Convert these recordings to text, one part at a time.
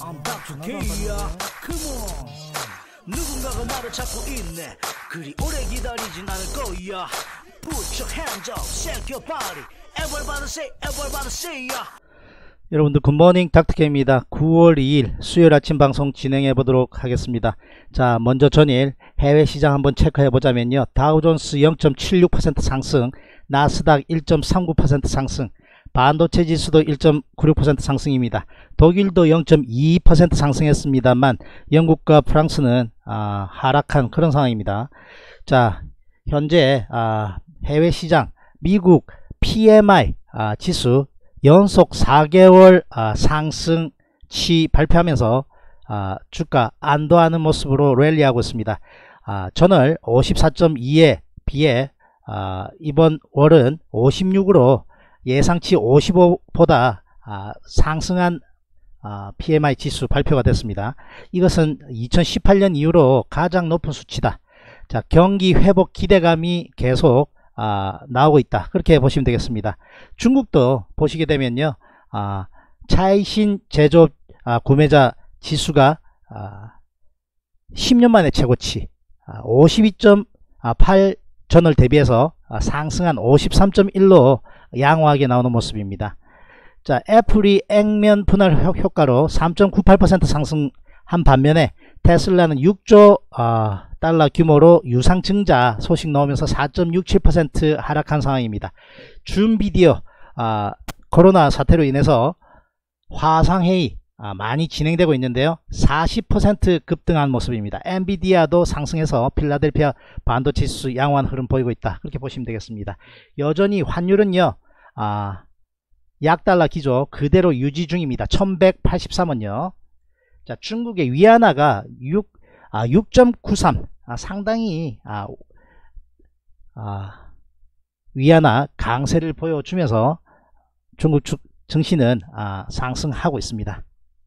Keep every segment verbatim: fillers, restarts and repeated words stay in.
I'm 닥터 K야. Come on. 누군가가 나를 찾고 있네. 그리 오래 기다리진 않을 거야. Put your hands up, shake your body. Everybody say, everybody say ya. 여러분들 굿모닝 닥터케입니다. 구월 이일 수요일 아침 방송 진행해 보도록 하겠습니다. 자, 먼저 전일 해외 시장 한번 체크해 보자면요. 다우존스 영 점 칠육 퍼센트 상승, 나스닥 일 점 삼구 퍼센트 상승, 반도체 지수도 일 점 구육 퍼센트 상승입니다. 독일도 영 점 이이 퍼센트 상승했습니다만 영국과 프랑스는 아, 하락한 그런 상황입니다. 자, 현재 아, 해외 시장 미국 피엠아이 아, 지수 연속 사 개월 아, 상승치 발표하면서 아, 주가 안도하는 모습으로 랠리하고 있습니다. 아, 전월 오십사 점 이에 비해 아, 이번 월은 오십육으로 예상치 오십오보다 아, 상승한 아, 피엠아이 지수 발표가 됐습니다. 이것은 이천십팔 년 이후로 가장 높은 수치다. 자, 경기 회복 기대감이 계속 아, 나오고 있다. 그렇게 보시면 되겠습니다. 중국도 보시게 되면요, 아, 차이신 제조업 아, 구매자 지수가 아, 십 년 만에 최고치 아, 오십이 점 팔 전월 대비해서 아, 상승한 오십삼 점 일로 양호하게 나오는 모습입니다. 자, 애플이 액면 분할 효과로 삼 점 구팔 퍼센트 상승한 반면에 테슬라는 육조 어, 달러 규모로 유상증자 소식 나오면서 사 점 육칠 퍼센트 하락한 상황입니다. 줌비디오 어, 코로나 사태로 인해서 화상회의 어, 많이 진행되고 있는데요. 사십 퍼센트 급등한 모습입니다. 엔비디아도 상승해서 필라델피아 반도체 지수 양호한 흐름 보이고 있다. 그렇게 보시면 되겠습니다. 여전히 환율은요. 아, 약달러 기조 그대로 유지 중입니다. 천백팔십삼 원요. 자, 중국의 위안화가 육, 아, 육 점 구삼 아, 상당히 아, 아, 위안화 강세를 보여주면서 중국 주, 증시는 아, 상승하고 있습니다.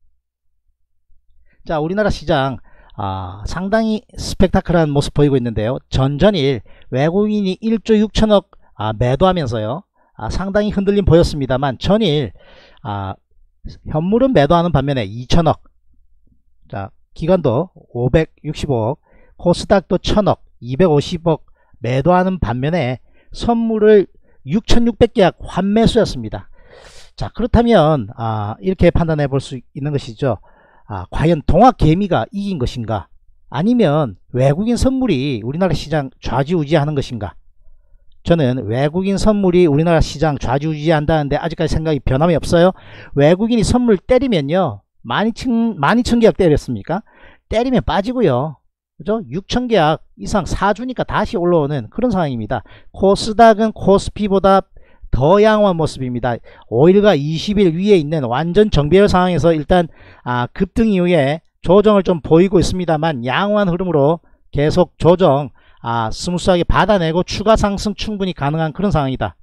자, 우리나라 시장 아, 상당히 스펙타클한 모습 보이고 있는데요. 전전일 외국인이 일조 육천억 아, 매도하면서요. 아, 상당히 흔들림 보였습니다만 전일 아, 현물은 매도하는 반면에 이천억, 자, 기관도 오백육십오억, 코스닥도 천억, 이백오십억 매도하는 반면에 선물을 육천육백 계약 환매수였습니다. 자, 그렇다면 아, 이렇게 판단해 볼 수 있는 것이죠. 아, 과연 동학개미가 이긴 것인가, 아니면 외국인 선물이 우리나라 시장 좌지우지하는 것인가. 저는 외국인 선물이 우리나라 시장 좌지우지한다는데 아직까지 생각이 변함이 없어요. 외국인이 선물 때리면요, 만이천 계약 때렸습니까? 때리면 빠지고요, 그죠? 육천 계약 이상 사주니까 다시 올라오는 그런 상황입니다. 코스닥은 코스피보다 더 양호한 모습입니다. 오일과 이십 일 위에 있는 완전 정배열 상황에서 일단 아, 급등 이후에 조정을 좀 보이고 있습니다만 양호한 흐름으로 계속 조정 아, 스무스하게 받아내고 추가 상승 충분히 가능한 그런 상황이다.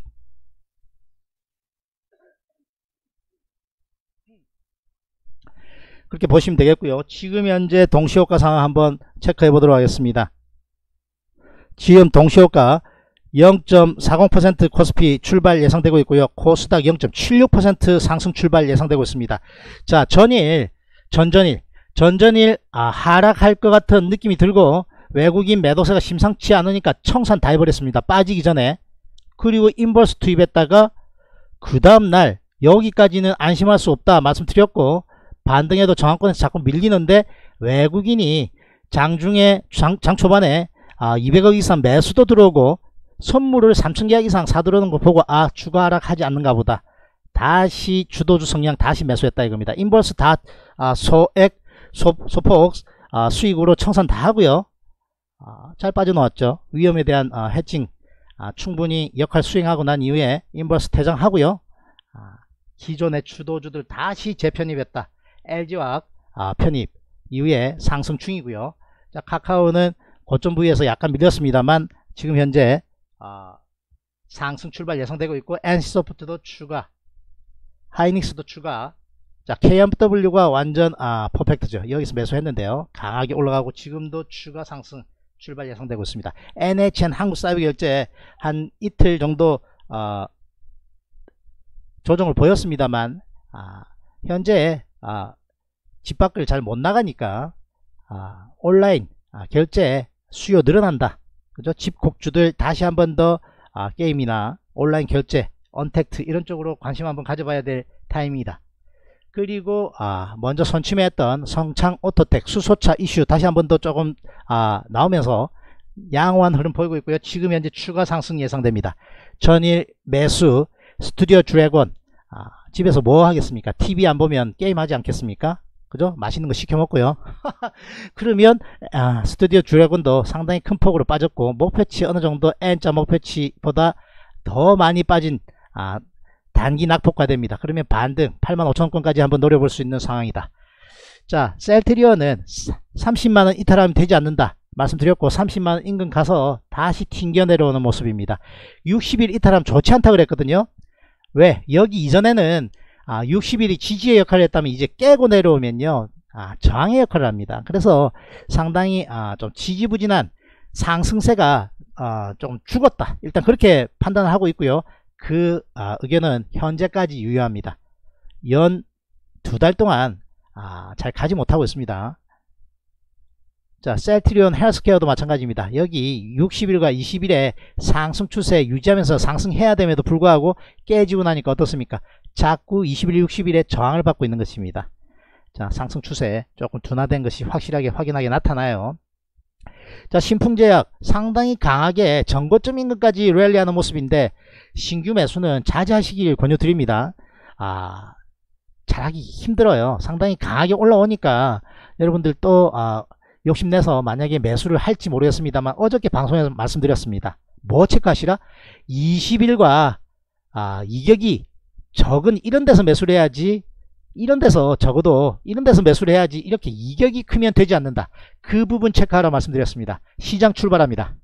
그렇게 보시면 되겠고요. 지금 현재 동시효과 상황 한번 체크해 보도록 하겠습니다. 지금 동시효과 영 점 사공 퍼센트 코스피 출발 예상되고 있고요. 코스닥 영 점 칠육 퍼센트 상승 출발 예상되고 있습니다. 자, 전일 전전일 전전일 아, 하락할 것 같은 느낌이 들고 외국인 매도세가 심상치 않으니까 청산 다 해버렸습니다. 빠지기 전에. 그리고 인버스 투입했다가 그 다음날 여기까지는 안심할 수 없다 말씀드렸고, 반등해도 정황권에서 자꾸 밀리는데 외국인이 장중에 장, 장 초반에 아, 이백억 이상 매수도 들어오고 선물을 삼천 계약 이상 사들어오는 거 보고 아, 추가 하락하지 않는가 보다. 다시 주도주 성향 다시 매수했다 이겁니다. 인버스 다 아, 소액 소, 소폭 아, 수익으로 청산 다 하고요. 아, 잘 빠져나왔죠. 위험에 대한 아, 해칭 아, 충분히 역할 수행하고 난 이후에 인버스 퇴장하고요. 아, 기존의 주도주들 다시 재편입했다. 엘지화학 아, 편입 이후에 상승 중이고요. 자, 카카오는 고점 부위에서 약간 밀렸습니다만 지금 현재 아, 상승 출발 예상되고 있고, 엔씨소프트도 추가, 하이닉스도 추가. 자, 케이엠더블유가 완전 아, 퍼펙트죠. 여기서 매수했는데요, 강하게 올라가고 지금도 추가 상승 출발 예상되고 있습니다. 엔에이치엔 한국사이버결제 한 이틀 정도 어, 조정을 보였습니다만 아, 현재 아, 집 밖을 잘 못 나가니까 아, 온라인 아, 결제 수요 늘어난다. 그죠? 집콕주들 다시 한번 더 아, 게임이나 온라인 결제, 언택트 이런 쪽으로 관심 한번 가져봐야 될 타임이다. 그리고 아, 먼저 선침했던 성창 오토텍 수소차 이슈 다시 한번 더 조금 아, 나오면서 양호한 흐름 보이고 있고요. 지금 현재 추가 상승 예상됩니다. 전일 매수 스튜디오 드래곤 아, 집에서 뭐 하겠습니까? 티비 안 보면 게임 하지 않겠습니까? 그죠? 맛있는 거 시켜 먹고요. 그러면 아, 스튜디오 드래곤도 상당히 큰 폭으로 빠졌고 목표치 어느 정도 N자 목표치보다 더 많이 빠진 아, 단기 낙폭화 됩니다. 그러면 반등 팔만 오천 원권까지 한번 노려볼 수 있는 상황이다. 자, 셀트리온은 삼십만 원 이탈하면 되지 않는다 말씀드렸고 삼십만 원 인근 가서 다시 튕겨 내려오는 모습입니다. 육십 일 이탈하면 좋지 않다 그랬거든요. 왜? 여기 이전에는 아, 육십 일이 지지의 역할을 했다면 이제 깨고 내려오면요 아, 저항의 역할을 합니다. 그래서 상당히 아, 좀 지지부진한 상승세가 아, 조금 죽었다 일단 그렇게 판단을 하고 있고요. 그 아, 의견은 현재까지 유효합니다. 연 두 달 동안 아, 잘 가지 못하고 있습니다. 자, 셀트리온 헬스케어도 마찬가지입니다. 여기 육십 일과 이십 일에 상승 추세 유지하면서 상승해야 됨에도 불구하고 깨지고 나니까 어떻습니까? 자꾸 이십 일, 육십 일에 저항을 받고 있는 것입니다. 자, 상승 추세 조금 둔화된 것이 확실하게 확인하게 나타나요. 자, 신풍제약 상당히 강하게 전고점 인근까지 랠리하는 모습인데 신규 매수는 자제하시길 권유드립니다. 아, 잘하기 힘들어요. 상당히 강하게 올라오니까 여러분들 또 아, 욕심내서 만약에 매수를 할지 모르겠습니다만 어저께 방송에서 말씀드렸습니다. 뭐 체크하시라? 이십 일과 아, 이격이 적은 이런 데서 매수를 해야지 이런 데서 적어도 이런 데서 매수를 해야지 이렇게 이격이 크면 되지 않는다. 그 부분 체크하라 말씀드렸습니다. 시장 출발합니다.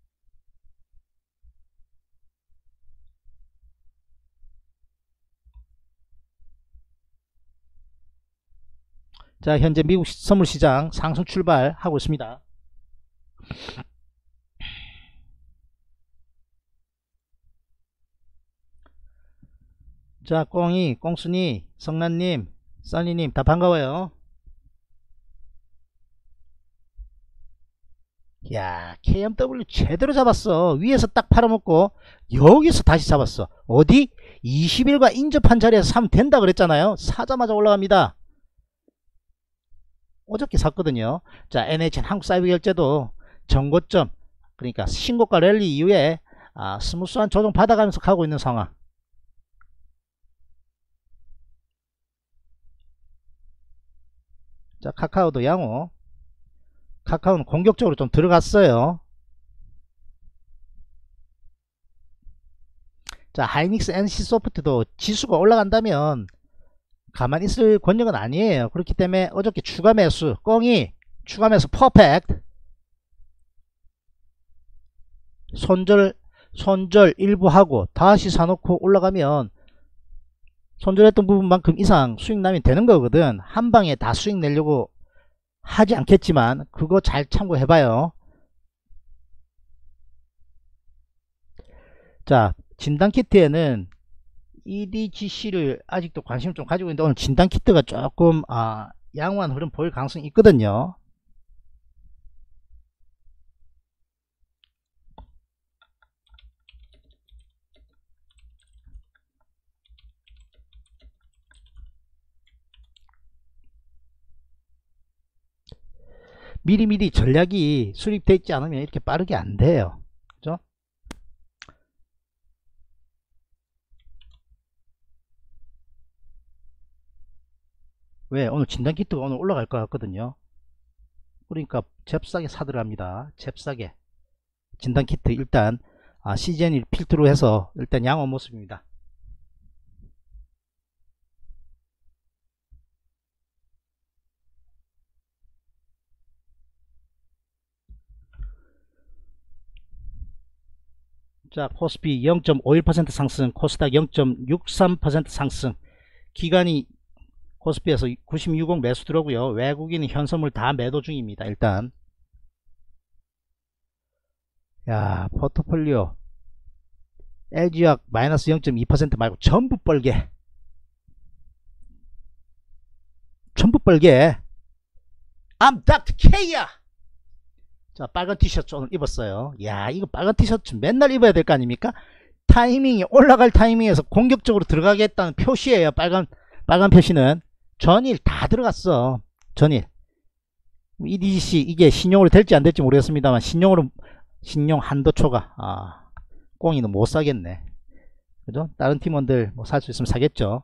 자, 현재 미국 선물시장 상승 출발하고 있습니다. 자, 꽁이, 꽁순이, 성란님, 써니님 다 반가워요. 야, 케이엠더블유 제대로 잡았어. 위에서 딱 팔아먹고 여기서 다시 잡았어. 어디? 이십 일과 인접한 자리에서 사면 된다 그랬잖아요. 사자마자 올라갑니다. 어저께 샀거든요. 자, 엔에이치엔 한국사이버결제도 전고점 그러니까 신고가 랠리 이후에 아, 스무스한 조정 받아가면서 가고 있는 상황. 자, 카카오도 양호. 카카오는 공격적으로 좀 들어갔어요. 자, 하이닉스 엔씨소프트도 지수가 올라간다면 가만히 있을 권역은 아니에요. 그렇기 때문에 어저께 추가 매수 꽁이 추가 매수 퍼펙트 손절 손절 일부 하고 다시 사놓고 올라가면 손절했던 부분만큼 이상 수익 나면 되는 거거든. 한 방에 다 수익 내려고 하지 않겠지만 그거 잘 참고해봐요. 자, 진단키트에는 이디지씨를 아직도 관심을 좀 가지고 있는데 오늘 진단키트가 조금 아, 양호한 흐름 보일 가능성이 있거든요. 미리미리 전략이 수립되어 있지 않으면 이렇게 빠르게 안 돼요. 그죠? 왜? 오늘 진단키트가 오늘 올라갈 것 같거든요. 그러니까 잽싸게 사들어갑니다. 잽싸게 진단키트 일단 아, 씨지엔일 필터로 해서 일단 양호 모습입니다. 자, 코스피 영 점 오일 퍼센트 상승, 코스닥 영 점 육삼 퍼센트 상승. 기간이 코스피에서 구십육억 매수 들어오고요. 외국인은 현선물 다 매도 중입니다. 일단 야, 포트폴리오 엘지화학 마이너스 영 점 이 퍼센트 말고 전부 뻘게 전부 뻘게 I'm 닥터 K야. 자, 빨간 티셔츠 오늘 입었어요. 야, 이거 빨간 티셔츠 맨날 입어야 될 거 아닙니까? 타이밍이 올라갈 타이밍에서 공격적으로 들어가겠다는 표시예요. 빨간 빨간 표시는 전일 다 들어갔어. 전일. 이디씨 이게 신용으로 될지 안 될지 모르겠습니다만 신용으로 신용 한도 초과. 아, 꽁이는 못 사겠네. 그죠? 다른 팀원들 뭐 살 수 있으면 사겠죠.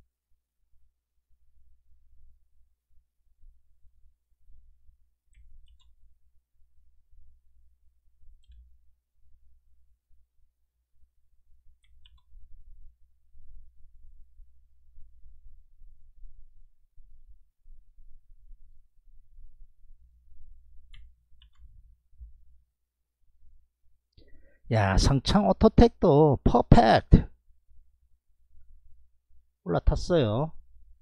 야, 성창 오토텍도 퍼펙트 올라탔어요.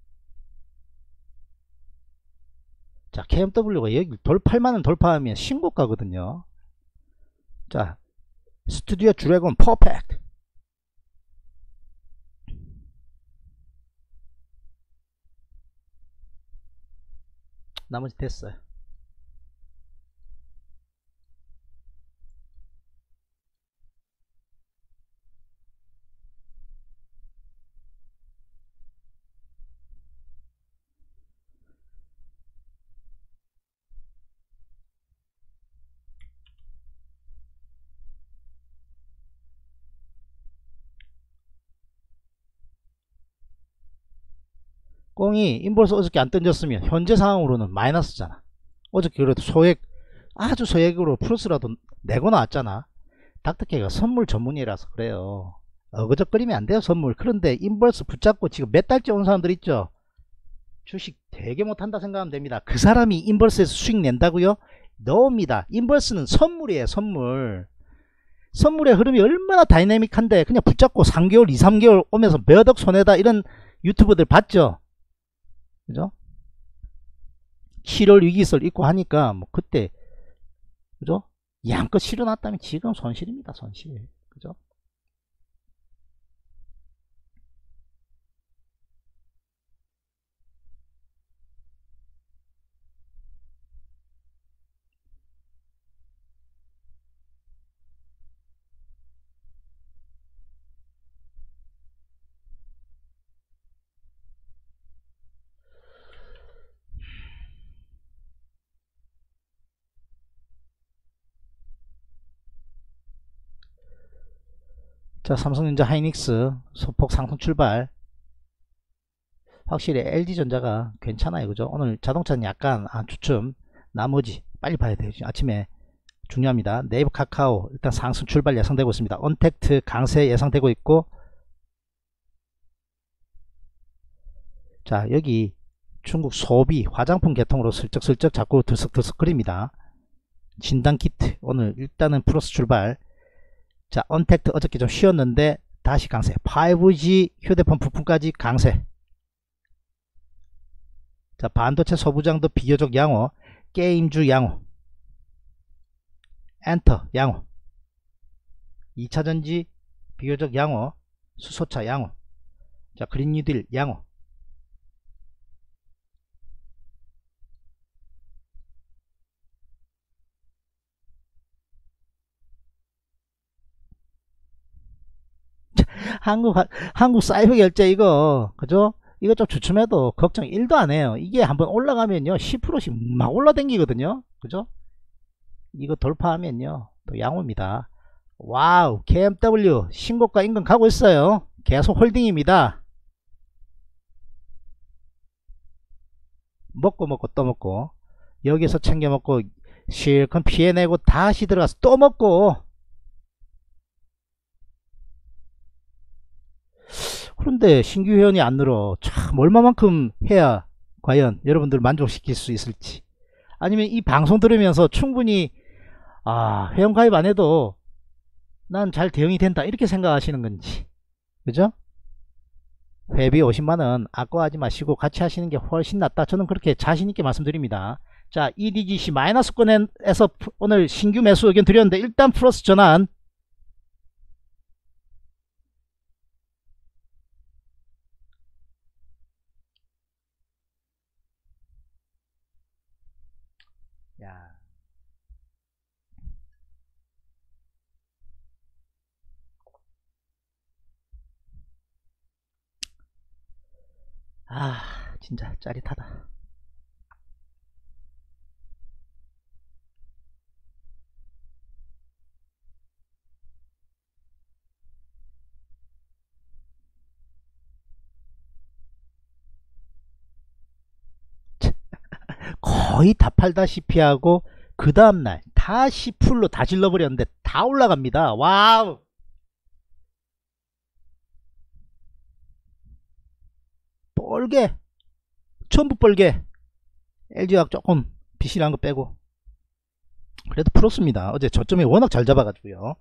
자, 케이엠더블유가 여기 돌팔만원 돌파하면 신고가거든요. 자, 스튜디오 드래곤 퍼펙트. 나머지 됐어요. 꽁이 인버스 어저께 안 던졌으면 현재 상황으로는 마이너스잖아. 어저께 그래도 소액 아주 소액으로 플러스라도 내고 나왔잖아. 닥터케가 선물 전문이라서 그래요. 어그적거리면 안 돼요 선물. 그런데 인버스 붙잡고 지금 몇 달째 온 사람들 있죠. 주식 되게 못한다 생각하면 됩니다. 그 사람이 인버스에서 수익 낸다고요? 넣습니다. 인버스는 선물이에요 선물. 선물의 흐름이 얼마나 다이내믹한데 그냥 붙잡고 삼 개월 이 삼 개월 오면서 몇 억 손해다 이런 유튜버들 봤죠. 그죠? 칠월 위기설 있고 하니까 뭐 그때 그죠? 양껏 실어놨다면 지금 손실입니다 손실. 그죠? 자, 삼성전자 하이닉스 소폭 상승 출발. 확실히 엘지전자가 괜찮아요. 그죠? 오늘 자동차는 약간 아, 주춤. 나머지 빨리 봐야 돼요. 아침에 중요합니다. 네이버 카카오 일단 상승 출발 예상되고 있습니다. 언택트 강세 예상되고 있고, 자, 여기 중국 소비 화장품 계통으로 슬쩍슬쩍 자꾸 들썩들썩거립니다. 진단키트 오늘 일단은 플러스 출발. 자, 언택트 어저께 좀 쉬었는데 다시 강세. 파이브지 휴대폰 부품까지 강세. 자, 반도체 소부장도 비교적 양호. 게임주 양호. 엔터 양호. 이차전지 비교적 양호. 수소차 양호. 자, 그린뉴딜 양호. 한국 한국 사이버 결제 이거 그죠? 이거 좀 주춤해도 걱정 일도 안 해요. 이게 한번 올라가면요 십 퍼센트씩 막 올라댕기거든요. 그죠? 이거 돌파하면요 또 양호입니다. 와우, 케이엠더블유 신고가 인근 가고 있어요. 계속 홀딩입니다. 먹고 먹고 또 먹고 여기서 챙겨 먹고 실컷 피해내고 다시 들어가서 또 먹고. 그런데 신규 회원이 안 늘어. 참 얼마만큼 해야 과연 여러분들 만족시킬 수 있을지. 아니면 이 방송 들으면서 충분히 아, 회원 가입 안 해도 난 잘 대응이 된다 이렇게 생각하시는 건지. 그죠? 회비 오십만원 아까워하지 마시고 같이 하시는 게 훨씬 낫다. 저는 그렇게 자신있게 말씀드립니다. 자, 이디지씨 마이너스권에서 오늘 신규 매수 의견 드렸는데 일단 플러스 전환. 야. 아, 진짜 짜릿하다. 거의 다 팔다시피 하고 그 다음날 다시 풀로 다 질러버렸는데 다 올라갑니다. 와우. 뻘게 전부 뻘게. 엘지화학 조금 비실한 거 빼고 그래도 풀었습니다. 어제 저점에 워낙 잘 잡아가지고요.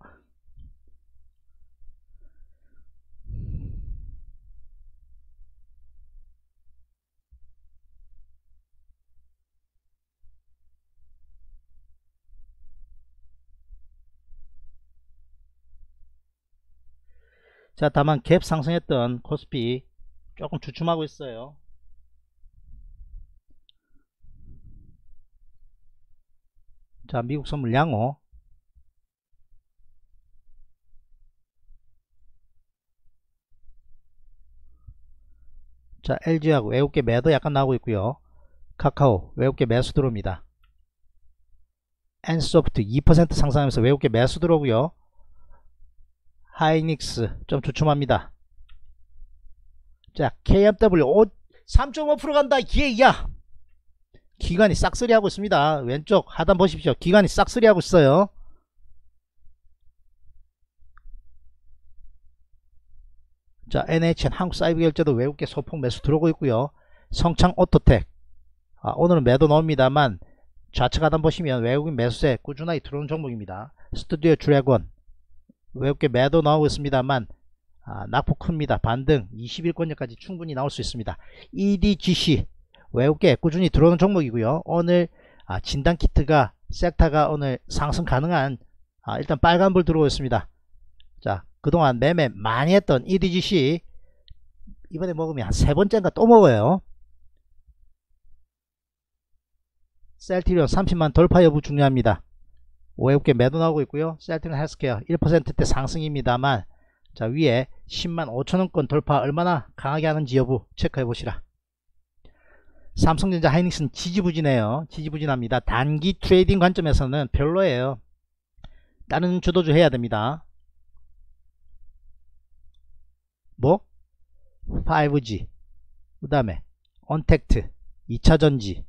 자, 다만 갭 상승했던 코스피 조금 주춤하고 있어요. 자, 미국 선물 양호. 자, 엘지하고 외국계 매도 약간 나오고 있고요. 카카오 외국계 매수 들어옵니다. 엔소프트 이 퍼센트 상승하면서 외국계 매수 들어오고요. 하이닉스 좀 주춤합니다. 자, 케이엠더블유 삼 점 오 퍼센트 간다. 예야. 기관이 싹쓸이 하고 있습니다. 왼쪽 하단 보십시오. 기관이 싹쓸이 하고 있어요. 자, 엔에이치엔 한국사이버결제도 외국계 소폭 매수 들어오고 있고요. 성창 오토텍 아, 오늘은 매도 나옵니다만 좌측 하단 보시면 외국인 매수세 꾸준하게 들어오는 종목입니다. 스튜디오 드래곤 외국계 매도 나오고 있습니다만 아, 낙폭 큽니다. 반등 이십 일권역까지 충분히 나올 수 있습니다. 이디지씨 외국계 꾸준히 들어오는 종목이고요. 오늘 아, 진단키트가 섹터가 오늘 상승 가능한 아, 일단 빨간불 들어오고 있습니다. 자, 그동안 매매 많이 했던 이디지씨 이번에 먹으면 한 세 번째인가 또 먹어요. 셀트리온 삼십만 돌파 여부 중요합니다. 외국계 매도 나오고 있고요. 셀트리온 헬스케어 일 퍼센트대 상승입니다만 자, 위에 십만 오천원권 돌파 얼마나 강하게 하는지 여부 체크해 보시라. 삼성전자 하이닉스는 지지부진해요. 지지부진합니다. 단기 트레이딩 관점에서는 별로예요. 다른 주도주 해야 됩니다. 뭐? 파이브지 그 다음에 언택트 이차전지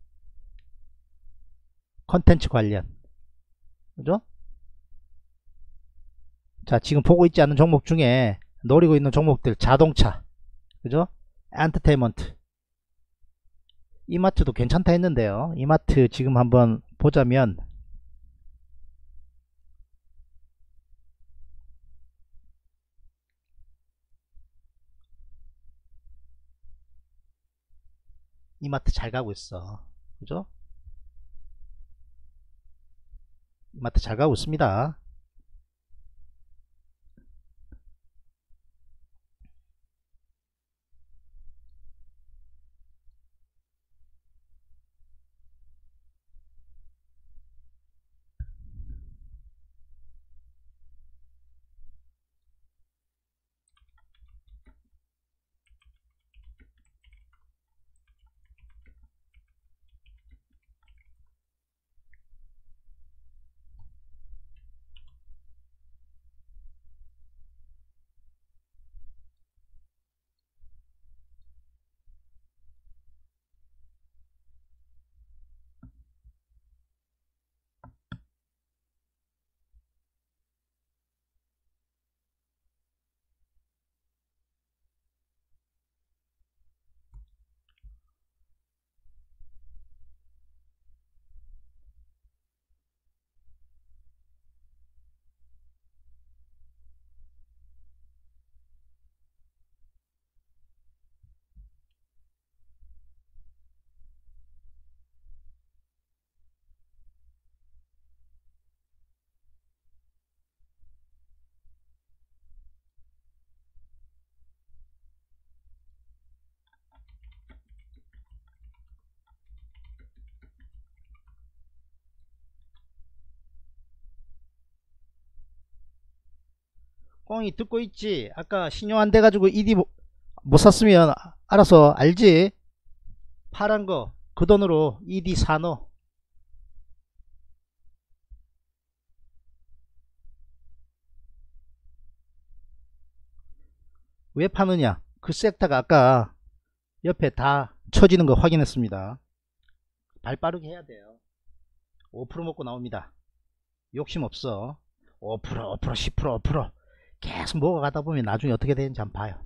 컨텐츠 관련 그죠? 자, 지금 보고 있지 않는 종목 중에 노리고 있는 종목들 자동차 그죠? 엔터테인먼트 이마트도 괜찮다 했는데요. 이마트 지금 한번 보자면 이마트 잘 가고 있어. 그죠? 이마트 잘 가고 있습니다. 꽁이 듣고 있지? 아까 신용 안 돼가지고 이디 못, 못 샀으면 알아서 알지? 파란 거 그 돈으로 이디 사노. 왜 파느냐? 그 섹터가 아까 옆에 다 쳐지는 거 확인했습니다. 발 빠르게 해야 돼요. 오 퍼센트 먹고 나옵니다. 욕심 없어. 오 퍼센트 오 퍼센트 십 퍼센트 오 퍼센트 계속 먹어가다 보면 나중에 어떻게 되는지 한번 봐요.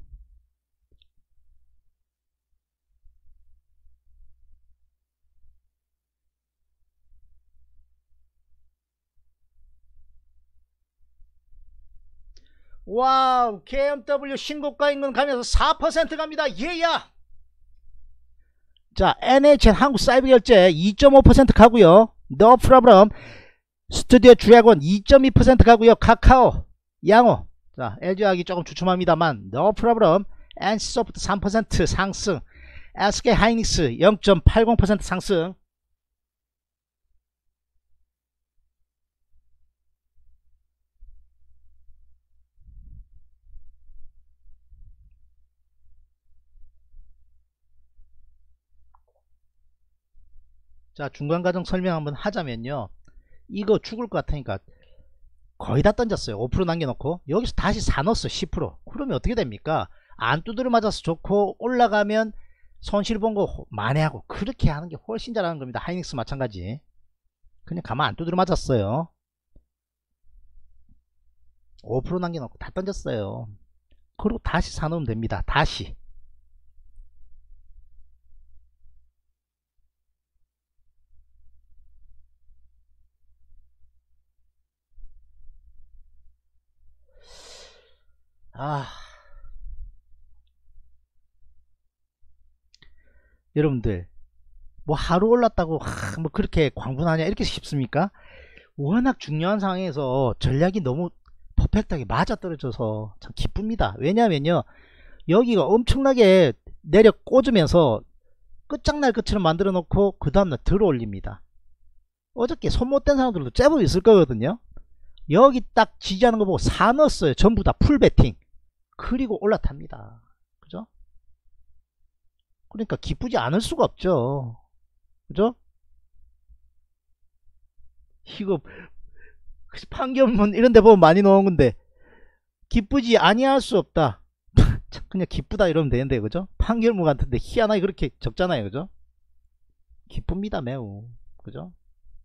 와우, 케이엠더블유 신고가 인근 가면서 사 퍼센트 갑니다. 예야. 자, 엔에이치엔 한국사이버결제 이 점 오 퍼센트 가고요. No problem. 스튜디오 드래곤 이 점 이 퍼센트 가고요. 카카오, 양호. 자, 엘지화학이 조금 주춤합니다만 No problem. 엔씨소프트 삼 퍼센트 상승. 에스케이하이닉스 영 점 팔공 퍼센트 상승. 자, 중간과정 설명 한번 하자면요, 이거 죽을 것 같으니까 거의 다 던졌어요. 오 퍼센트 남겨놓고 여기서 다시 사넣었어. 십 퍼센트. 그러면 어떻게 됩니까? 안 두드려 맞아서 좋고 올라가면 손실 본 거 만회하고, 그렇게 하는 게 훨씬 잘하는 겁니다. 하이닉스 마찬가지. 그냥 가만 안 두드려 맞았어요. 오 퍼센트 남겨놓고 다 던졌어요. 그리고 다시 사놓으면 됩니다. 다시. 아, 여러분들 뭐 하루 올랐다고 하, 뭐 그렇게 광분하냐 이렇게 싶습니까? 워낙 중요한 상황에서 전략이 너무 퍼펙트하게 맞아떨어져서 참 기쁩니다. 왜냐면요, 여기가 엄청나게 내려 꽂으면서 끝장날 것처럼 만들어 놓고 그 다음날 들어 올립니다. 어저께 손 못 댄 사람들도 제법 있을 거거든요. 여기 딱 지지하는 거 보고 사 넣었어요. 전부 다 풀베팅. 그리고 올라탑니다. 그죠? 그러니까 기쁘지 않을 수가 없죠. 그죠? 이거 판결문 이런 데 보면 많이 나온 건데 기쁘지 아니할 수 없다. 그냥 기쁘다 이러면 되는데, 그죠? 판결문 같은데 희한하게 그렇게 적잖아요. 그죠? 기쁩니다, 매우. 그죠?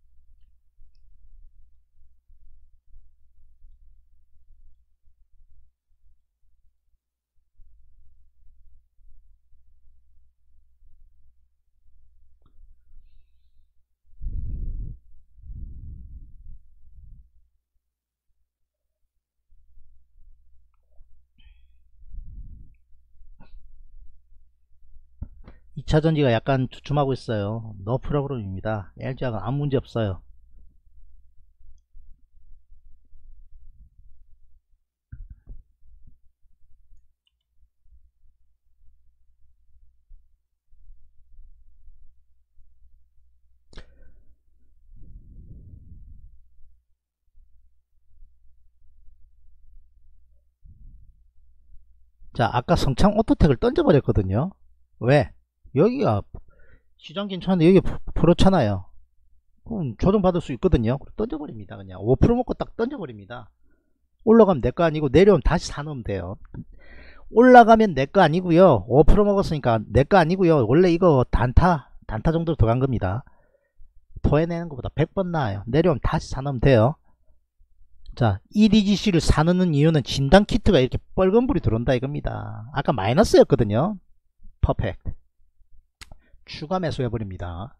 이차전지가 약간 주춤하고 있어요. 노 프로그램입니다. 엘지화학은 아무 문제 없어요. 자, 아까 성창 오토텍을 던져버렸거든요. 왜? 여기가 시장 괜찮은데 여기 프로잖아요. 그럼 조정받을 수 있거든요. 던져버립니다. 그냥 오 퍼센트 먹고 딱 던져버립니다. 올라가면 내 거 아니고 내려오면 다시 사놓으면 돼요. 올라가면 내 거 아니고요, 오 퍼센트 먹었으니까 내 거 아니고요, 원래 이거 단타 단타 정도 더 간 겁니다. 토해내는 것보다 백 번 나아요. 내려오면 다시 사놓으면 돼요. 자, 이디지씨를 사놓는 이유는 진단 키트가 이렇게 빨간불이 들어온다 이겁니다. 아까 마이너스였거든요. 퍼펙트. 추가 매수 해버립니다.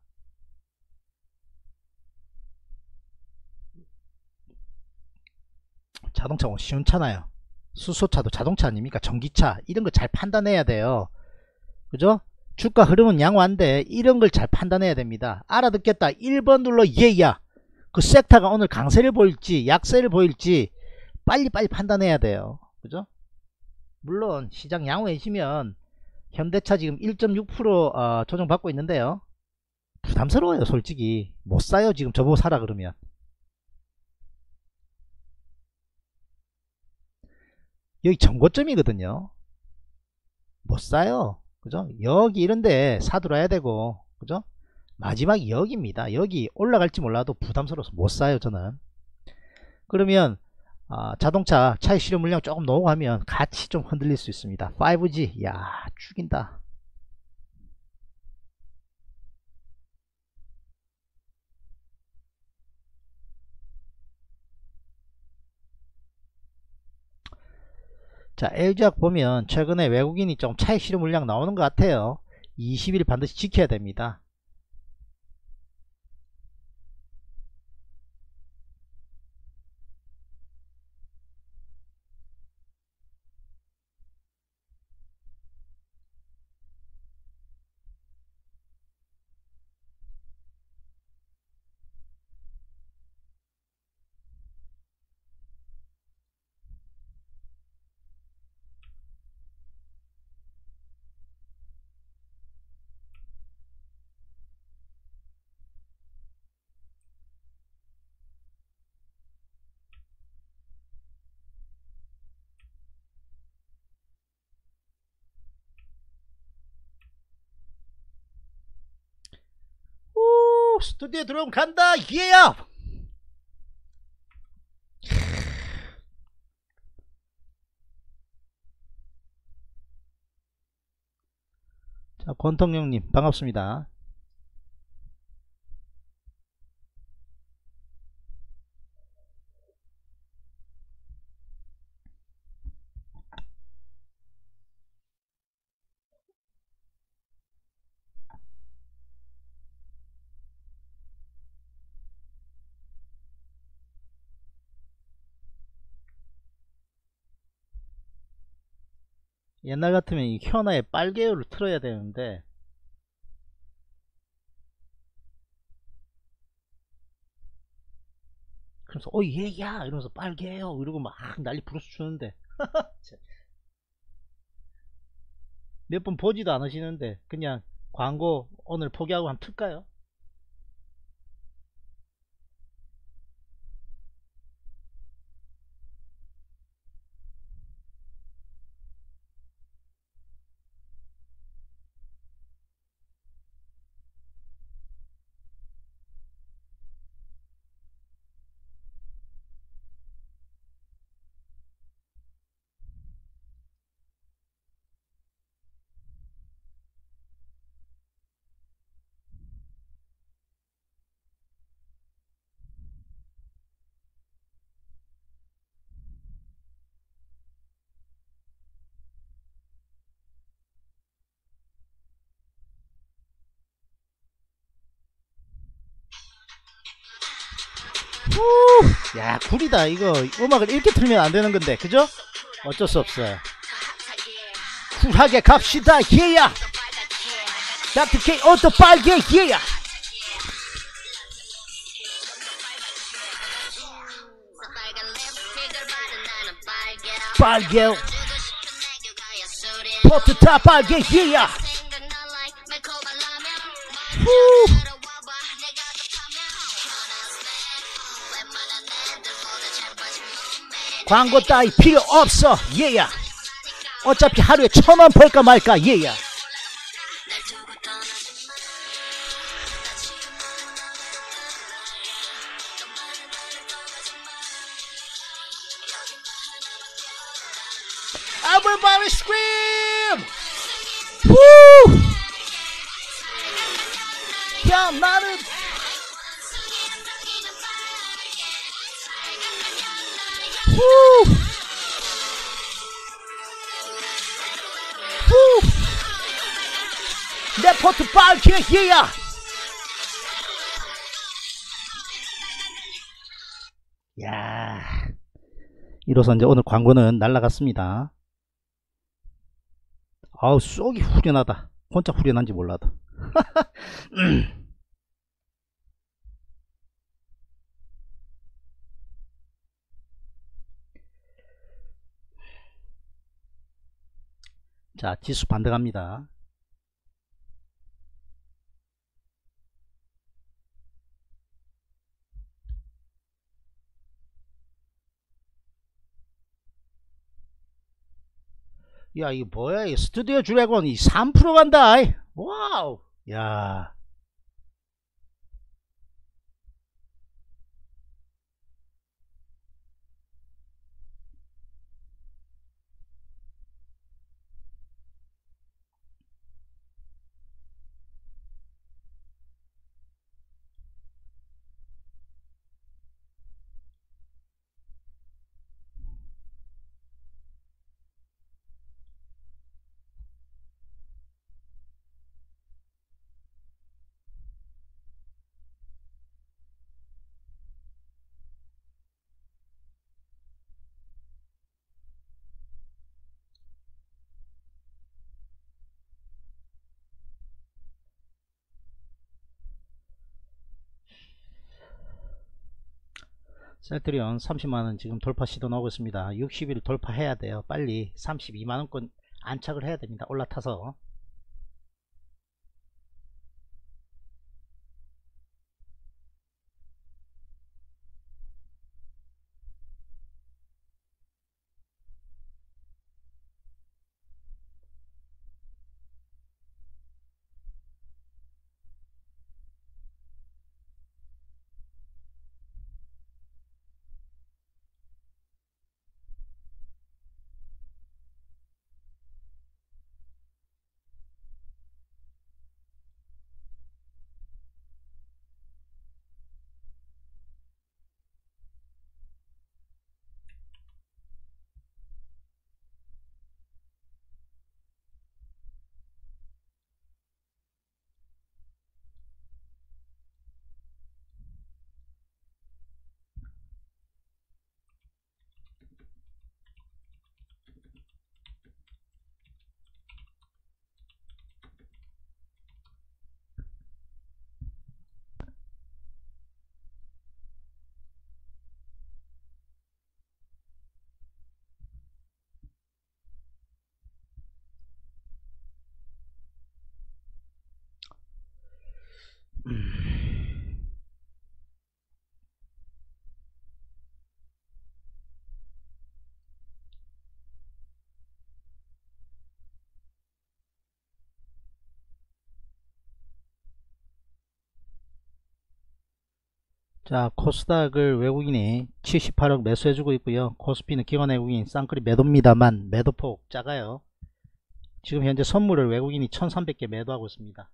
자동차 시원찮아요. 수소차도 자동차 아닙니까? 전기차 이런 거 잘 판단해야 돼요. 그죠? 주가 흐름은 양호한데 이런 걸 잘 판단해야 됩니다. 알아듣겠다 일 번 눌러 예야. 그 섹터가 오늘 강세를 보일지 약세를 보일지 빨리빨리 판단해야 돼요. 그죠? 물론 시장 양호해지면 현대차 지금 일 점 육 퍼센트 어, 조정받고 있는데요, 부담스러워요. 솔직히 못 사요. 지금 저보고 사라 그러면. 여기 정고점이거든요. 못 사요. 그죠? 여기 이런데 사들어야 되고, 그죠? 마지막이 여기입니다. 여기 올라갈지 몰라도 부담스러워서 못 사요, 저는. 그러면 아, 자동차 차의 실현 물량 조금 넘어가면 같이 좀 흔들릴 수 있습니다. 파이브지, 야, 죽인다. 자, 엘지학 보면 최근에 외국인이 좀 차의 실현 물량 나오는 것 같아요. 이십 일 반드시 지켜야 됩니다. 오, 스튜디오에 들어오면 간다. 예야. 자, 권통령님 반갑습니다. 옛날 같으면 이 현아의 빨개요를 틀어야 되는데, 그래서 어 얘야 이러면서 빨개요 이러고 막 난리 부르스 추는데 몇 번 보지도 않으시는데 그냥 광고 오늘 포기하고 한번 틀까요? 후, 야 구리다. 이거 음악을 이렇게 틀면 안 되는 건데, 그죠? 어쩔 수 없어요. 쿨하게 갑시다. 예야. 닥터케이 오토 빨개. 예야. 빨개. 포트 타 빨개. 예야. 후. 광고 따위 필요 없어. 예야. 어차피 하루에 천 원 벌까 말까. 예야. Everybody scream! 후! 야 나는 후! 후! 내 포트 빨개. 예야. 야, 이로써 이제 오늘 광고는 날라갔습니다. 아우 쏙이 후련하다. 혼자 후련한지 몰라도. 자, 지수 반등합니다. 야, 이거 뭐야? 이 스튜디오 드래곤 이 삼 퍼센트 간다. 아이. 와우. 야. 셀트리온 삼십만원 지금 돌파 시도 나오고 있습니다. 육십 일 돌파해야 돼요. 빨리 삼십이만원권 안착을 해야 됩니다. 올라타서. 음. 자, 코스닥을 외국인이 칠십팔억 매수해주고 있고요. 코스피는 기관 외국인 쌍끌이 매도입니다만 매도폭 작아요. 지금 현재 선물을 외국인이 천삼백 개 매도하고 있습니다.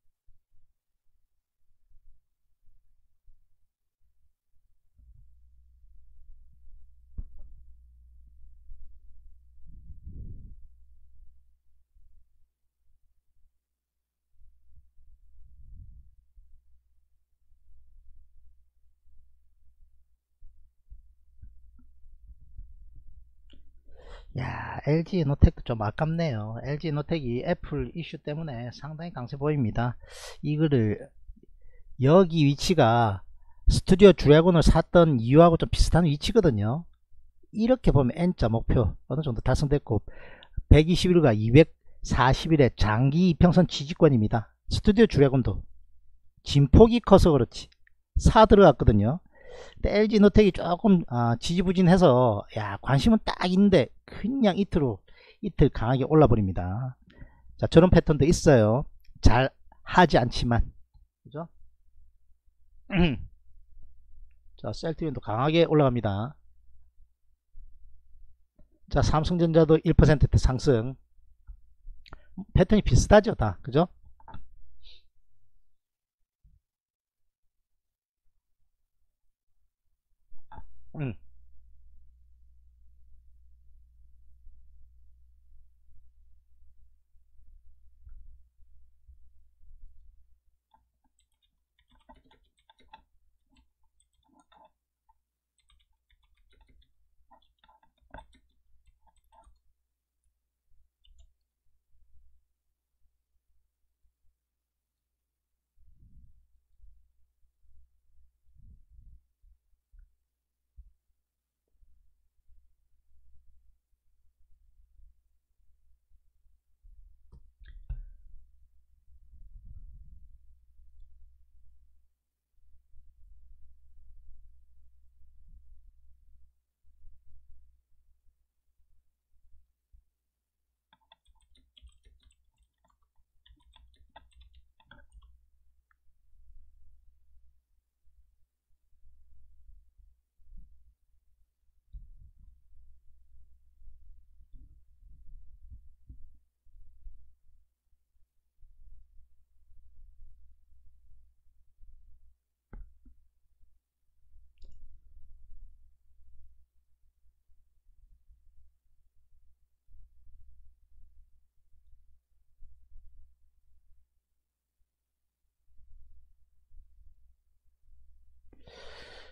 야, 엘지노텍도 좀 아깝네요. 엘지노텍이 애플 이슈 때문에 상당히 강세 보입니다. 이거를 여기 위치가 스튜디오 드래곤을 샀던 이유하고 좀 비슷한 위치거든요. 이렇게 보면 N자 목표 어느 정도 달성됐고 백이십 일과 이백사십 일의 장기 이평선 지지권입니다. 스튜디오 드래곤도 진폭이 커서 그렇지 사 들어갔거든요. 근데 엘지노텍이 조금 아, 지지부진해서 야 관심은 딱 있는데 그냥 이틀로 이틀 강하게 올라버립니다. 자, 저런 패턴도 있어요. 잘 하지 않지만 그죠? 자, 셀트리온도 강하게 올라갑니다. 자, 삼성전자도 일 퍼센트대 상승. 패턴이 비슷하죠 다 그죠? 음.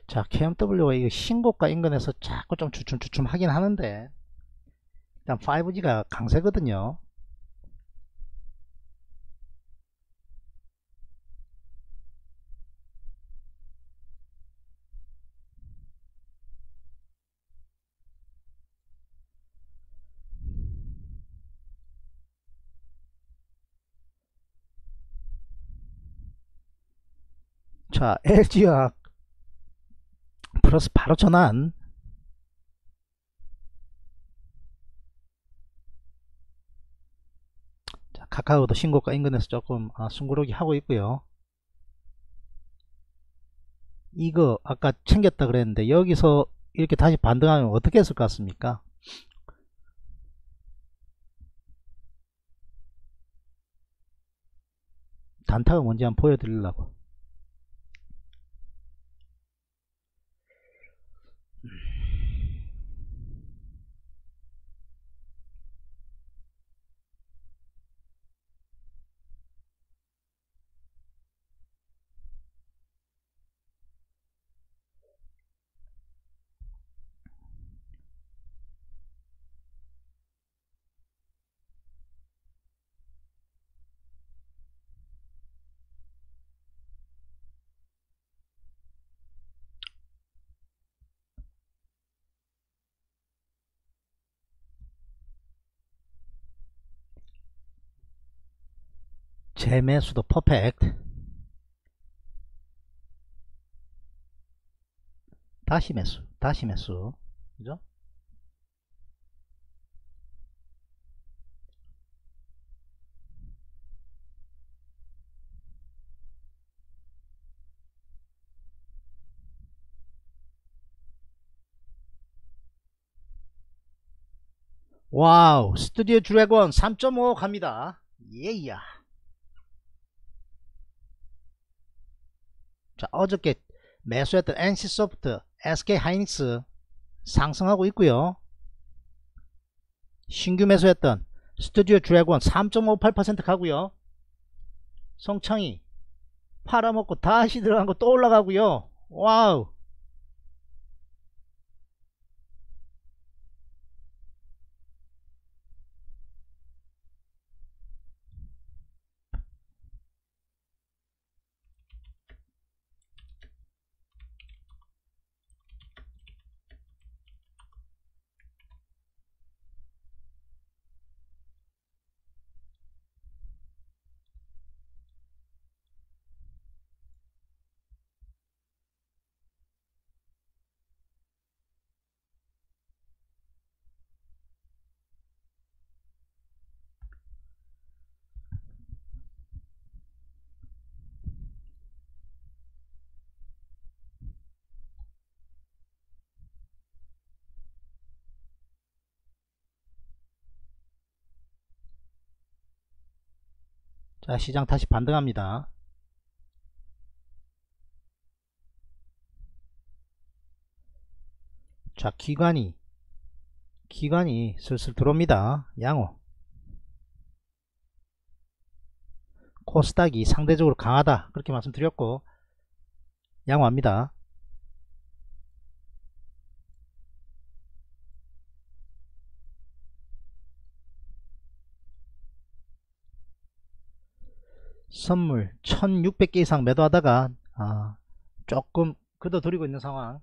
자, 케이엠더블유가 이거 신고가 인근에서 자꾸 좀 주춤주춤 하긴 하는데 일단 파이브지가 강세거든요. 자, 엘지와 플러스 바로 전환. 자, 카카오도 신고가 인근에서 조금 아, 숨고르기 하고 있고요. 이거 아까 챙겼다 그랬는데 여기서 이렇게 다시 반등하면 어떻게 했을 것 같습니까? 단타가 뭔지 한번 보여드리려고. 재매수도 퍼펙트. 다시 매수, 다시 매수. 그죠? 와우, 스튜디오 드래곤 삼 점 오 갑니다. 예이야. 자, 어저께 매수했던 엔씨소프트, 에스케이하이닉스 상승하고 있고요. 신규 매수했던 스튜디오 드래곤 삼 점 오팔 퍼센트 가고요. 성창이 팔아먹고 다시 들어간 거 또 올라가고요. 와우. 자, 시장 다시 반등합니다. 자, 기관이 기관이 슬슬 들어옵니다. 양호. 코스닥이 상대적으로 강하다 그렇게 말씀드렸고 양호합니다. 선물 천육백 개 이상 매도하다가 아, 조금 그도드리고 있는 상황.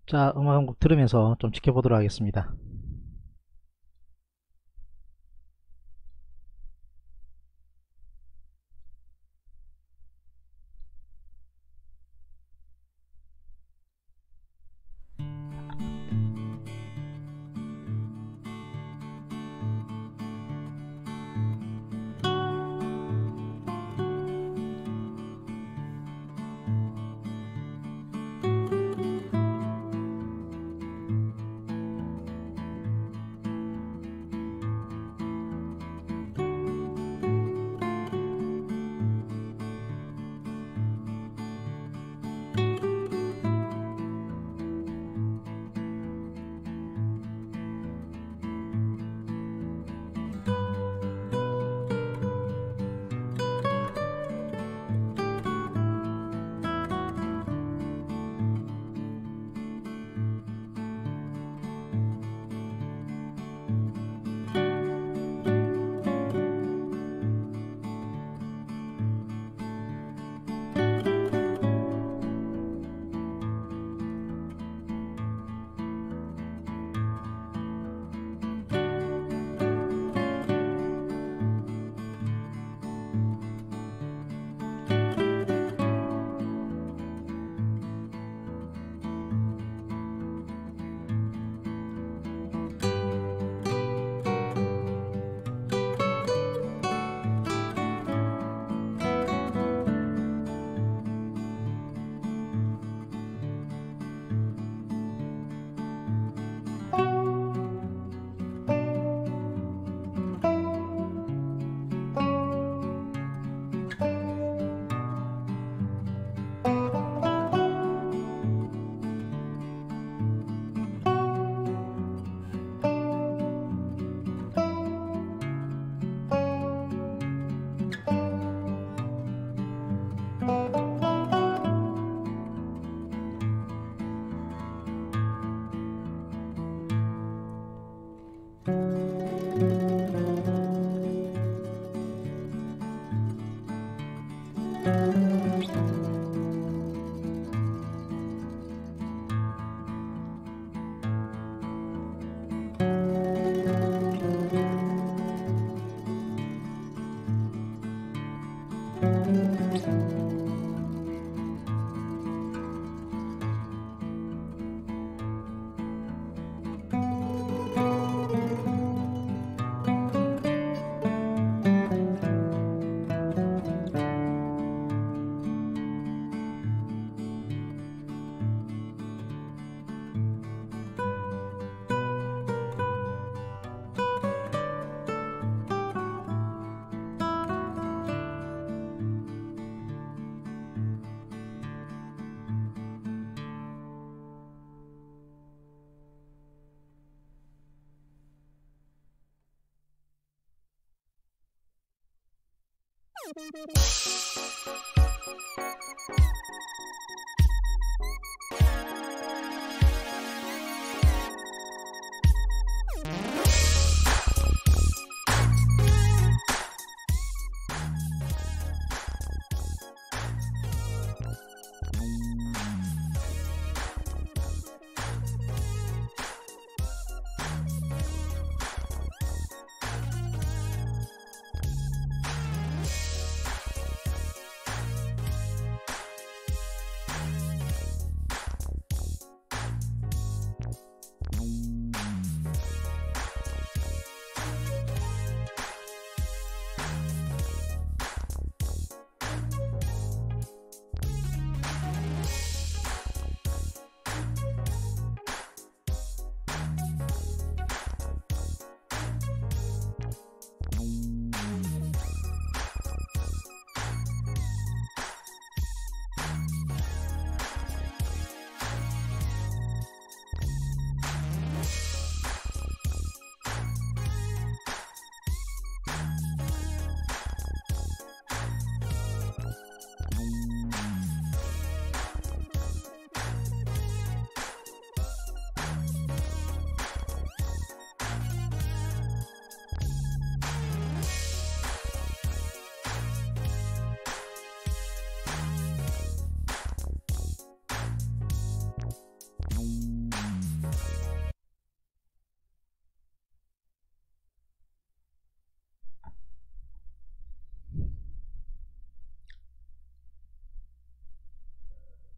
자, 음악 한 곡 들으면서 좀 지켜보도록 하겠습니다.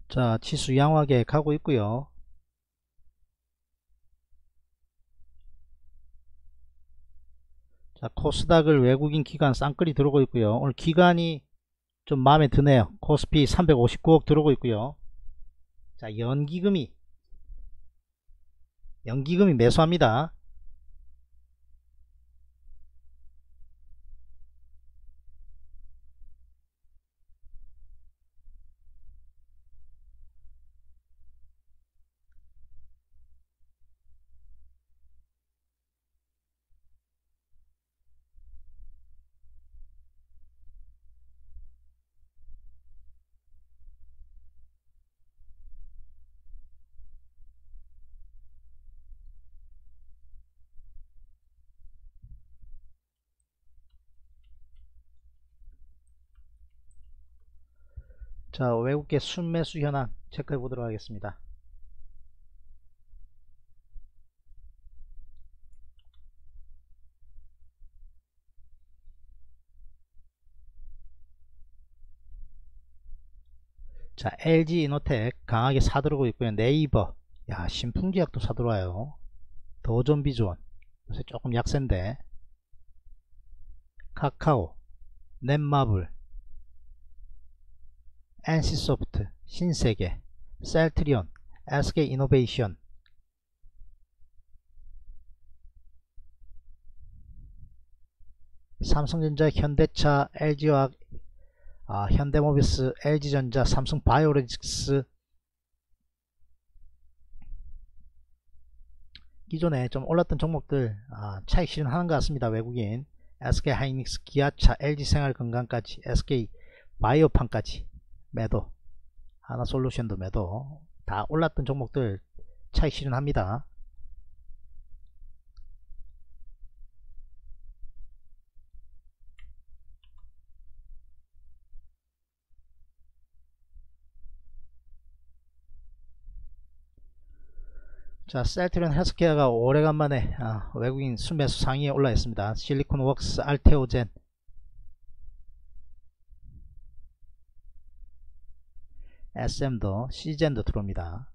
자, 지수 양호하게 가고 있고요. 자, 코스닥을 외국인 기관 쌍끌이 들어오고 있고요. 오늘 기관이 좀 마음에 드네요. 코스피 삼백오십구억 들어오고 있고요. 자, 연기금이 연기금이 매수합니다. 자, 외국계 순매수 현황 체크해 보도록 하겠습니다. 자, 엘지이노텍 강하게 사들어오고 있고요. 네이버, 야, 신풍제약도 사들어와요. 도전비주원 요새 조금 약세인데, 카카오, 넷마블, 엔씨소프트, 신세계, 셀트리온, 에스케이이노베이션, 삼성전자, 현대차, 엘지화학, 아, 현대모비스, 엘지전자, 삼성바이오로직스, 기존에 좀 올랐던 종목들 아, 차익 실현하는 것 같습니다. 외국인 에스케이하이닉스, 기아차, 엘지생활건강까지, 에스케이바이오판까지 매도, 하나솔루션도 매도, 다 올랐던 종목들 차익 실현합니다. 자, 셀트리온 헬스케어가 오래간만에 아, 외국인 순매수 상위에 올라 있습니다. 실리콘웍스, 알테오젠, 에스엠도, 시젠도 들어옵니다.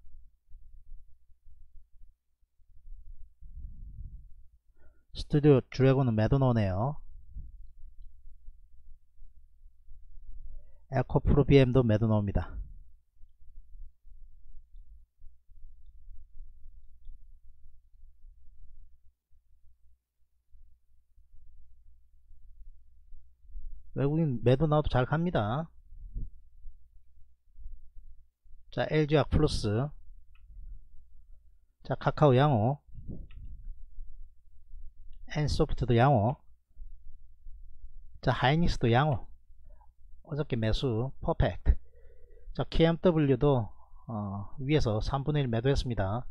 스튜디오 드래곤은 매도 나오네요. 에코프로비엠도 매도 나옵니다. 외국인 매도 나와도 잘 갑니다. 자, 엘지화학 플러스, 자, 카카오 양호, 엔소프트도 양호, 자, 하이닉스도 양호, 어저께 매수 퍼펙트. 자, 케이엠더블유도 어, 위에서 삼분의 일 매도했습니다.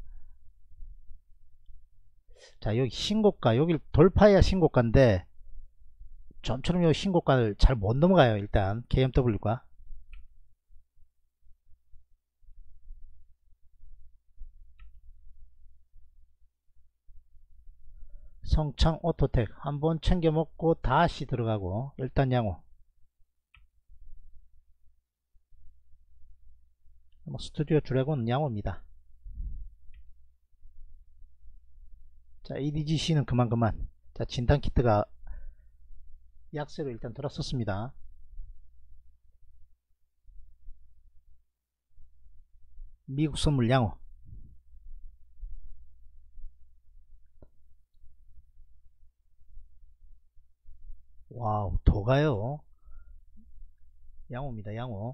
자, 여기 신고가, 여길 돌파해야 신고가인데 좀처럼 여기 신고가를 잘 못 넘어가요. 일단 케이엠더블유가 성창 오토텍 한번 챙겨 먹고 다시 들어가고, 일단 양호. 뭐 스튜디오 드래곤은 양호입니다. 자, 이디지씨는 그만 그만. 자, 진단키트가 약세로 일단 들어섰습니다. 미국 선물 양호. 와우, 더 가요. 양호입니다. 양호.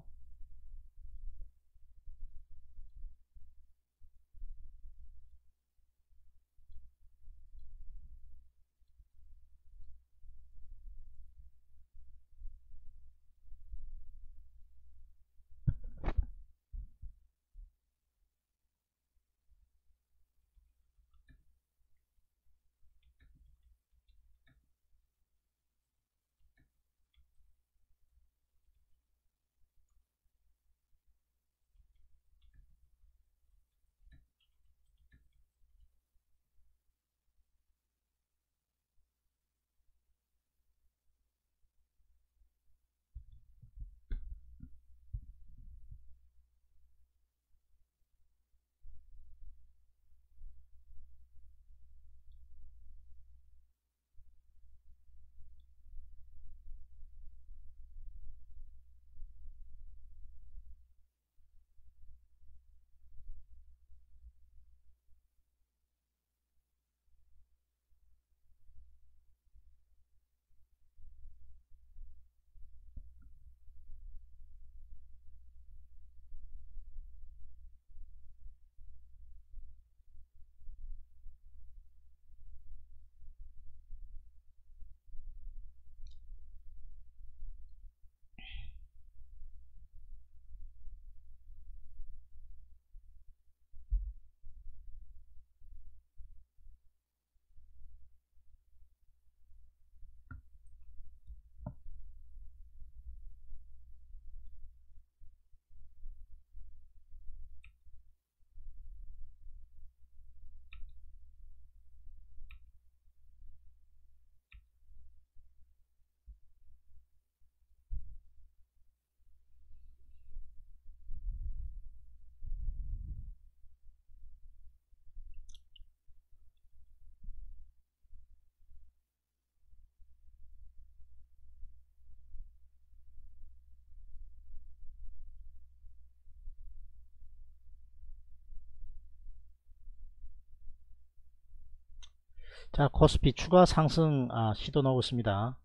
자, 코스피 추가 상승 아, 시도 나오고 있습니다.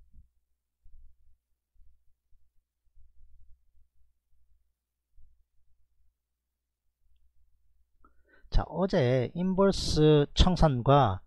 자, 어제 인버스 청산과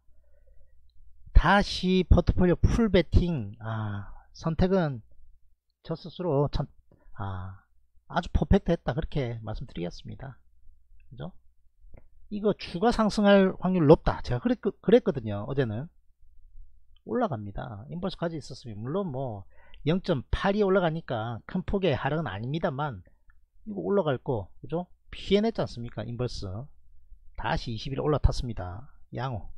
다시 포트폴리오 풀 베팅 아, 선택은 저 스스로 참, 아, 아주 퍼펙트 했다 그렇게 말씀드리겠습니다. 그죠? 이거 추가 상승할 확률 높다 제가 그랬, 그랬거든요. 어제는 올라갑니다. 인버스 가지고 있었으면 물론 뭐 영 점 팔이 올라가니까 큰 폭의 하락은 아닙니다만 이거 올라갈 거 그죠? 피해냈지 않습니까? 인버스 다시 이십 일 올라탔습니다. 양호.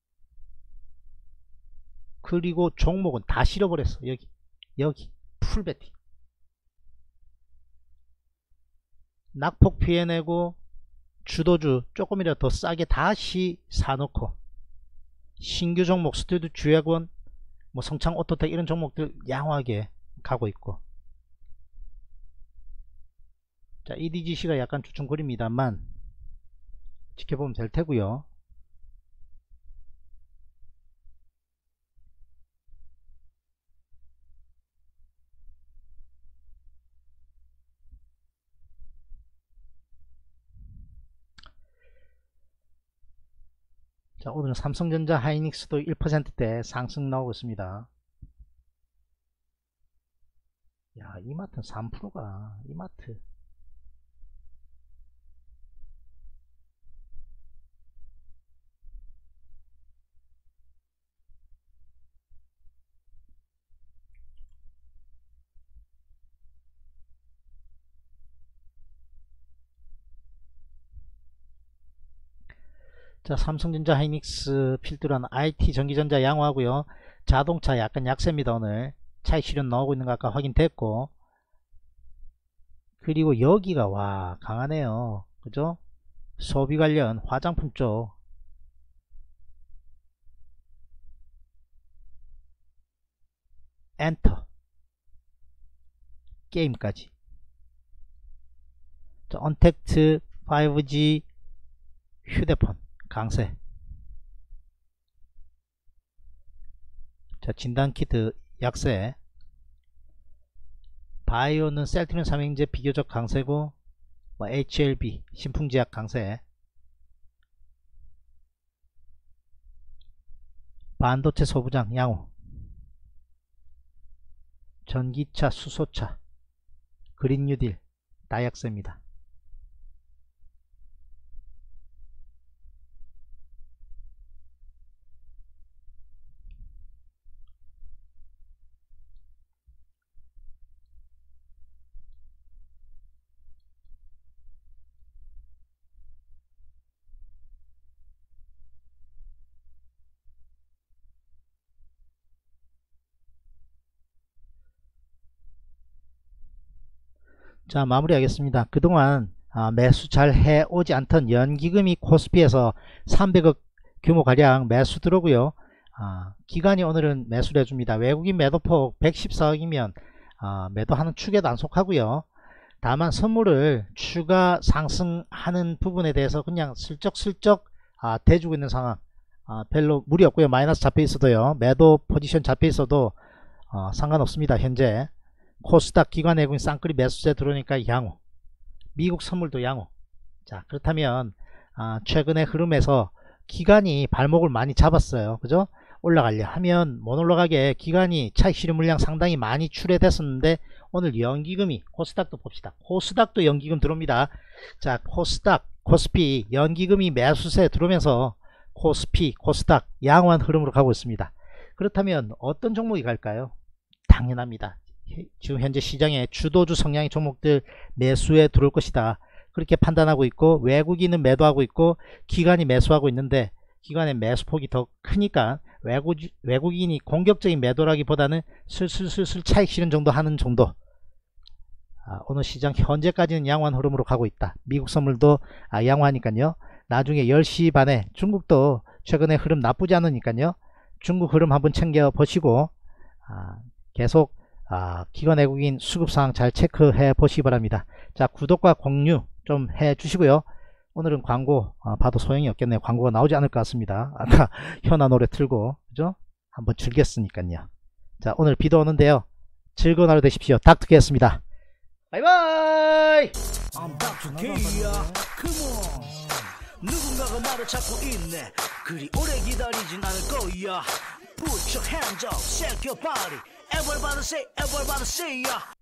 그리고 종목은 다 실어버렸어. 여기 여기 풀베팅 낙폭 피해내고 주도주 조금이라도 더 싸게 다시 사놓고 신규 종목 스튜디오 주액원 뭐 성창 오토텍 이런 종목들 양호하게 가고 있고 자 이디지씨가 약간 주춤거립니다만 지켜보면 될 테고요. 자, 오늘은 삼성전자 하이닉스도 일 퍼센트대 상승 나오고 있습니다. 야, 이마트는 삼 퍼센트가 이마트 자, 삼성전자 하이닉스 필두라는 아이티 전기전자 양호하고요. 자동차 약간 약세입니다. 오늘 차익 실현 나오고 있는 거 아까 확인됐고 그리고 여기가 와 강하네요. 그죠? 소비 관련 화장품 쪽 엔터 게임까지 자, 언택트 파이브지 휴대폰 강세 자 진단키트 약세 바이오는 셀트리온 삼형제 비교적 강세고 뭐 에이치엘비 신풍제약 강세 반도체 소부장 양호 전기차 수소차 그린뉴딜 다 약세입니다. 자 마무리하겠습니다. 그동안 아, 매수 잘 해오지 않던 연기금이 코스피에서 삼백억 규모가량 매수 들어오고요. 아, 기관이 오늘은 매수를 해줍니다. 외국인 매도폭 백십사억이면 아, 매도하는 축에도 안 속하고요. 다만 선물을 추가 상승하는 부분에 대해서 그냥 슬쩍슬쩍 아, 대주고 있는 상황 아, 별로 무리 없고요. 마이너스 잡혀 있어도요. 매도 포지션 잡혀 있어도 어, 상관없습니다. 현재 코스닥 기관 외국인 쌍끌이 매수세 들어오니까 양호 미국 선물도 양호 자 그렇다면 아, 최근의 흐름에서 기관이 발목을 많이 잡았어요. 그죠? 올라가려 하면 못 올라가게 기관이 차익 실현 물량 상당히 많이 출회됐었는데 오늘 연기금이 코스닥도 봅시다. 코스닥도 연기금 들어옵니다. 자 코스닥 코스피 연기금이 매수세 들어오면서 코스피 코스닥 양호한 흐름으로 가고 있습니다. 그렇다면 어떤 종목이 갈까요? 당연합니다. 지금 현재 시장에 주도주 성향의 종목들 매수에 들어올 것이다 그렇게 판단하고 있고 외국인은 매도하고 있고 기관이 매수하고 있는데 기관의 매수폭이 더 크니까 외국, 외국인이 공격적인 매도라기보다는 슬슬슬슬 차익 실현 정도 하는 정도 아, 오늘 시장 현재까지는 양호한 흐름으로 가고 있다. 미국 선물도 아, 양호하니까요. 나중에 열 시 반에 중국도 최근에 흐름 나쁘지 않으니까요. 중국 흐름 한번 챙겨 보시고 아, 계속 아, 기관 외국인 수급상황 잘 체크해 보시기 바랍니다. 자 구독과 공유 좀 해 주시고요. 오늘은 광고 어, 봐도 소용이 없겠네요. 광고가 나오지 않을 것 같습니다. 아까 현아 노래 틀고 그죠? 한번 즐겼으니까요. 자, 오늘 비도 오는데요. 즐거운 하루 되십시오. 닥터케였습니다. 바이바이. I'm 닥터 K야. Come on. 누군가가 나를 찾고 있네. 그리 오래 기다리진 않을 거야. Put your hands up, shake your body. Everybody say, everybody say, yeah.